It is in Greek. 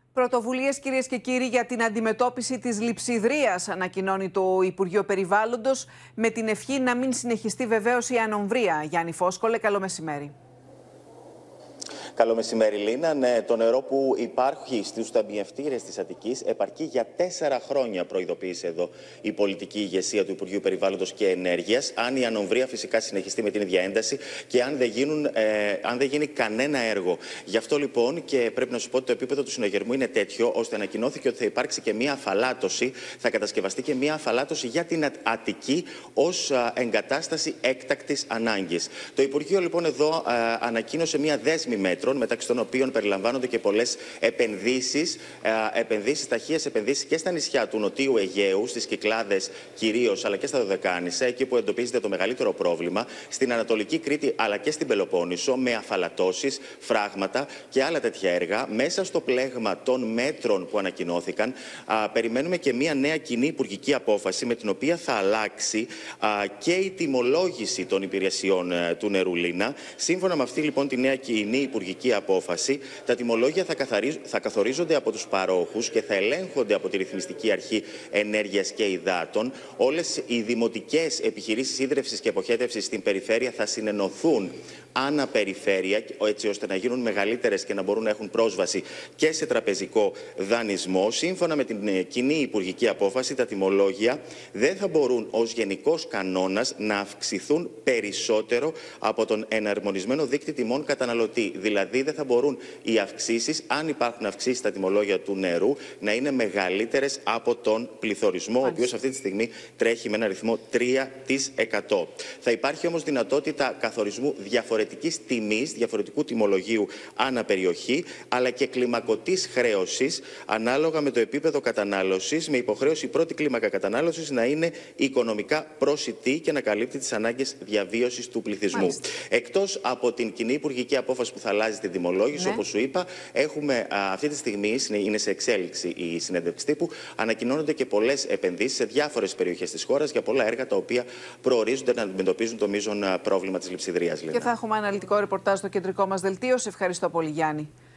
Πρωτοβουλίες, κυρίες και κύριοι, για την αντιμετώπιση της λειψιδρίας, ανακοινώνει το Υπουργείο Περιβάλλοντος, με την ευχή να μην συνεχιστεί βεβαίως η ανομβρία. Γιάννη Φόσκολε, καλό μεσημέρι. Καλό μεσημέρι, Λίνα. Ναι, το νερό που υπάρχει στους ταμιευτήρες της Αττικής επαρκεί για 4 χρόνια, προειδοποίησε εδώ η πολιτική ηγεσία του Υπουργείου Περιβάλλοντος και Ενέργειας. Αν η ανομβρία φυσικά συνεχιστεί με την ίδια ένταση και αν δεν γίνει κανένα έργο. Γι' αυτό λοιπόν, και πρέπει να σου πω ότι το επίπεδο του συναγερμού είναι τέτοιο, ώστε ανακοινώθηκε ότι θα υπάρξει και μία αφαλάτωση, θα κατασκευαστεί και μία αφαλάτωση για την Αττική ως εγκατάσταση έκτακτης ανάγκης. Το Υπουργείο λοιπόν εδώ ανακοίνωσε μία δέσμη μέτρων, μεταξύ των οποίων περιλαμβάνονται και πολλές επενδύσεις, ταχείες επενδύσεις και στα νησιά του Νοτίου Αιγαίου, στις Κυκλάδες κυρίως, αλλά και στα Δωδεκάνησα, εκεί που εντοπίζεται το μεγαλύτερο πρόβλημα, στην Ανατολική Κρήτη αλλά και στην Πελοπόννησο, με αφαλατώσεις, φράγματα και άλλα τέτοια έργα. Μέσα στο πλέγμα των μέτρων που ανακοινώθηκαν, περιμένουμε και μια νέα κοινή υπουργική απόφαση, με την οποία θα αλλάξει και η τιμολόγηση των υπηρεσιών του νερού, Λίνα. Σύμφωνα με αυτή λοιπόν τη νέα κοινή υπουργική απόφαση, τα τιμολόγια θα καθορίζονται από τους παρόχους και θα ελέγχονται από τη Ρυθμιστική Αρχή Ενέργειας και Υδάτων. Όλες οι δημοτικές επιχειρήσεις ίδρευσης και αποχέτευσης στην περιφέρεια θα συνενωθούν αναπεριφέρεια, έτσι ώστε να γίνουν μεγαλύτερες και να μπορούν να έχουν πρόσβαση και σε τραπεζικό δανεισμό. Σύμφωνα με την κοινή υπουργική απόφαση, τα τιμολόγια δεν θα μπορούν ως γενικός κανόνας να αυξηθούν περισσότερο από τον εναρμονισμένο δείκτη τιμών καταναλωτή. Δηλαδή, δεν θα μπορούν οι αυξήσεις, αν υπάρχουν αυξήσεις στα τιμολόγια του νερού, να είναι μεγαλύτερες από τον πληθωρισμό, ο οποίος αυτή τη στιγμή τρέχει με ένα ρυθμό 3%. Θα υπάρχει όμως δυνατότητα καθορισμού διαφορετικής τιμής, διαφορετικού τιμολογίου ανά περιοχή, αλλά και κλιμακωτής χρέωσης ανάλογα με το επίπεδο κατανάλωσης, με υποχρέωση η πρώτη κλίμακα κατανάλωσης να είναι οικονομικά προσιτή και να καλύπτει τις ανάγκες διαβίωσης του πληθυσμού. Εκτός από την κοινή υπουργική απόφαση που θα αλλάζει τη τιμολόγηση, όπως σου είπα, έχουμε αυτή τη στιγμή, είναι σε εξέλιξη η συνέντευξη τύπου, ανακοινώνονται και πολλές επενδύσεις σε διάφορες περιοχές της χώρας για πολλά έργα τα οποία προορίζονται να αντιμετωπίζουν το μείζον πρόβλημα της λειψιδρίας. Και θα έχουμε αναλυτικό ρεπορτάζ στο κεντρικό μας δελτίο. Σε ευχαριστώ πολύ, Γιάννη.